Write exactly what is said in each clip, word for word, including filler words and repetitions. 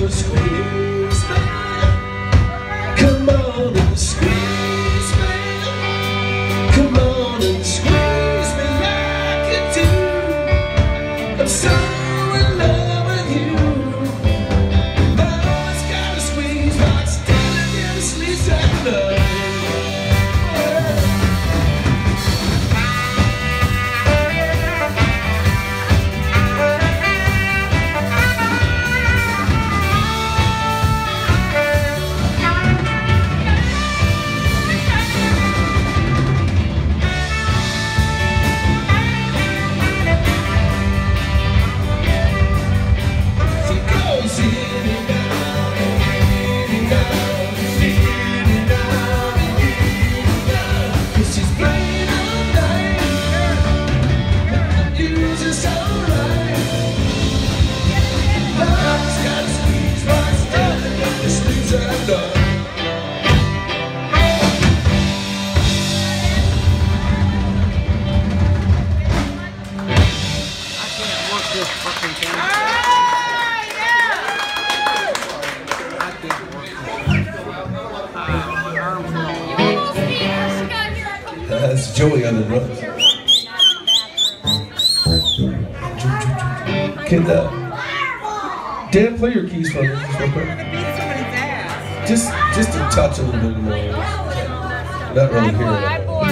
squeeze me. Come on and squeeze me. Come on and squeeze me like you do. I'm so in love with you. Mama's got a squeeze box telling you to sleep tonight. That's Joey on the drums. Can uh, Dan play your keys for me just real quick? Just, just to touch a little bit more. Not really hear it.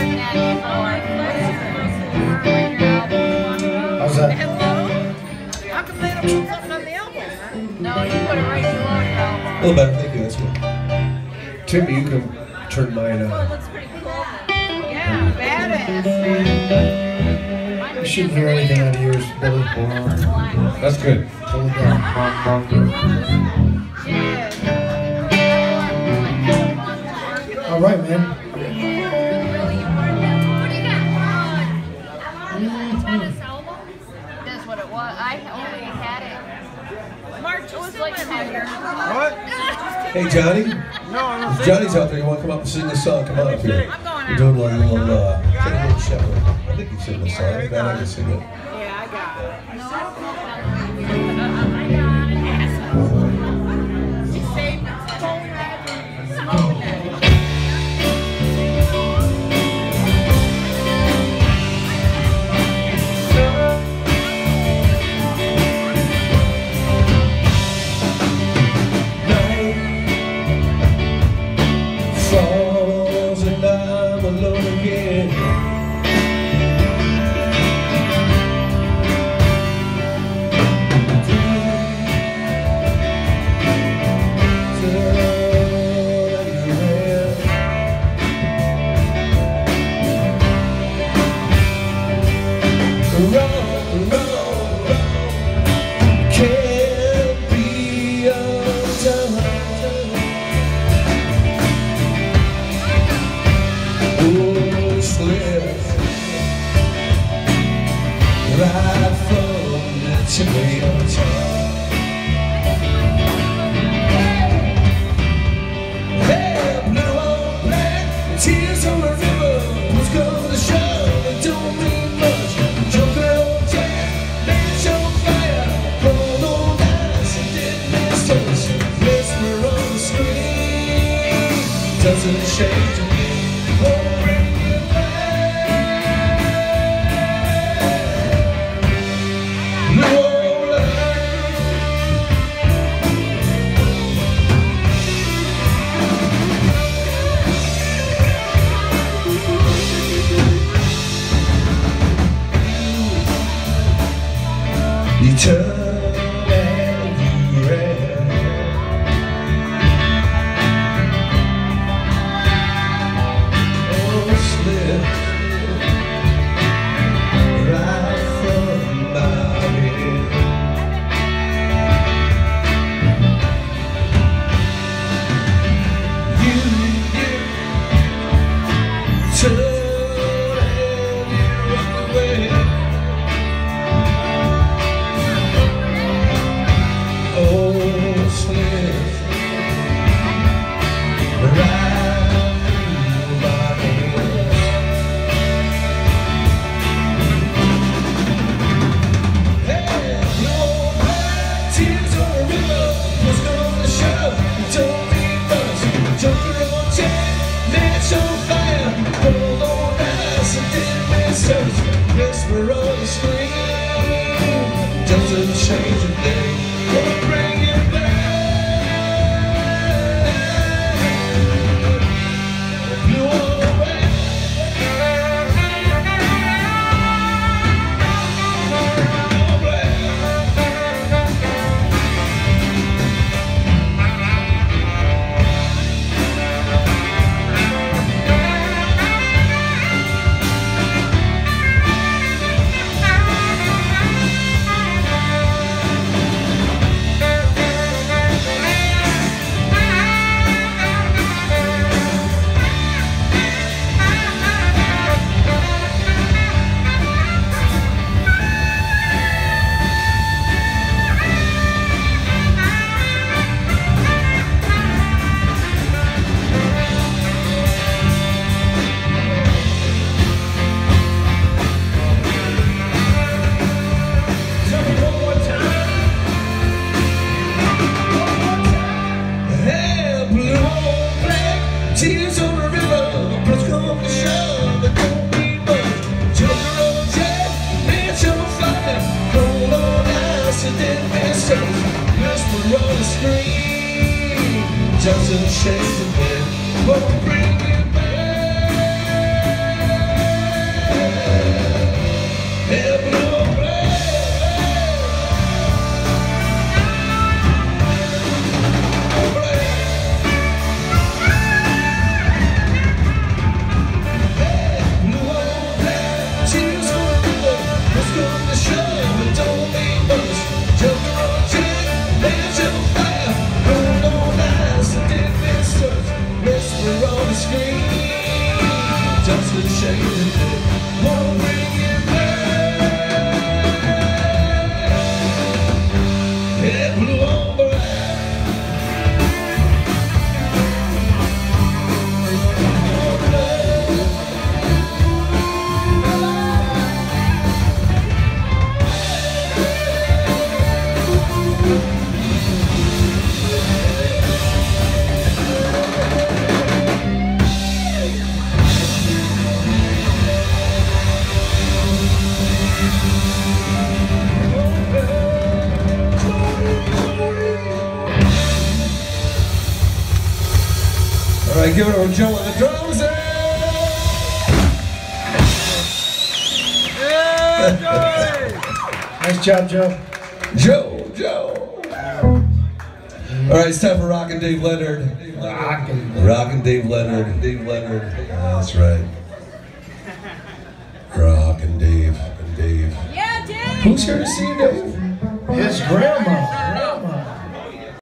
How's that? How come they don't put something on the album? No, you put it right below your album. A little better, thank you. That's good. Timmy, you can turn mine on. Yeah, badass, man. You shouldn't hear anything out of yours, Billy. That's good. Hold it down. All right, man. That's what it was. I only had it. March, it was like ten. What? Hey, Johnny. No, I'm not. If Johnny's out there, you want to come up and sing this song? Come on up here. I'm going We're out. doing one little, uh, take a little shower. I think you sing this song. I bet I can sing it. Yeah, I got it. No, I got it. She saved it. Smoke it. Falls and I'm alone again. screen, doesn't shake the bed, won't bring you back. Yeah, blue or black. Doesn't shake the bed, won't bring you back. Yeah, blue on black. All right, give it to Joe on the drums. Nice job, Joe. Joe, Joe. All right, it's time for Rockin' Dave Leonard. Rockin'. Rockin' Dave Leonard. Dave Leonard. That's right. Rockin' Dave. Dave. Yeah, Dave! Who's here to see you, Dave? His grandma.